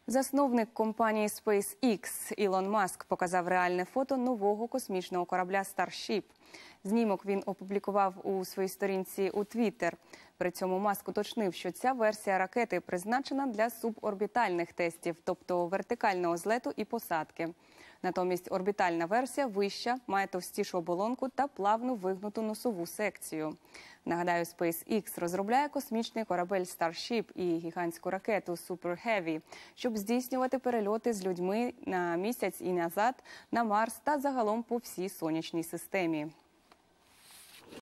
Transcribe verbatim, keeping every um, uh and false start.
Засновник компанії SpaceX Ілон Маск показав реальне фото нового космічного корабля Starship. Знімок він опублікував у своїй сторінці у Twitter. При цьому Маск уточнив, що ця версія ракети призначена для суборбітальних тестів, тобто вертикального злету і посадки. Натомість орбітальна версія вища, має товстішу оболонку та плавну вигнуту носову секцію. Нагадаю, SpaceX розробляє космічний корабель Starship і гігантську ракету Super Heavy, щоб здійснювати перельоти з людьми на місяць і назад, на Марс та загалом по всій сонячній системі.